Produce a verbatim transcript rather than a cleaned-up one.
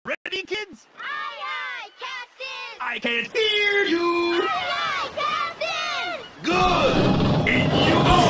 Ready, kids? Aye, aye, Captain! I can't hear you! Aye, aye, Captain! Good! In you go!